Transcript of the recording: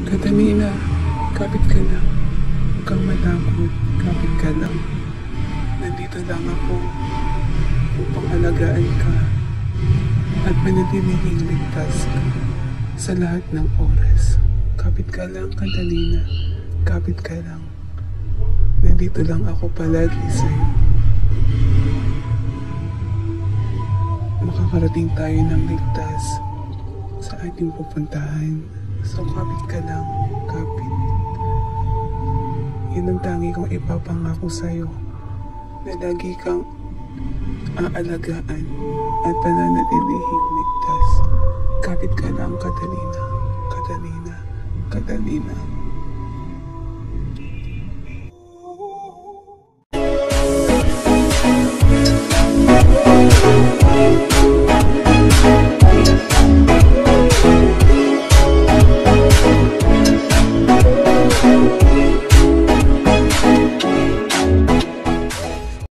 Catalina, kapit ka lang. Huwag kang matakot. Kapit ka lang. Nandito lang ako upang alagaan ka at manatiling ligtas ka sa lahat ng oras. Kapit ka lang, Catalina. Kapit ka lang. Nandito lang ako palagi sa'yo. Makakarating tayo ng ligtas sa ating pupuntahan. So kapit ka lang, kapit. Yan ang tangi kong ipapangako sa'yo na lagi kang aalagaan at pananatilihing ligtas. Kapit ka lang, Catalina. Catalina. Catalina.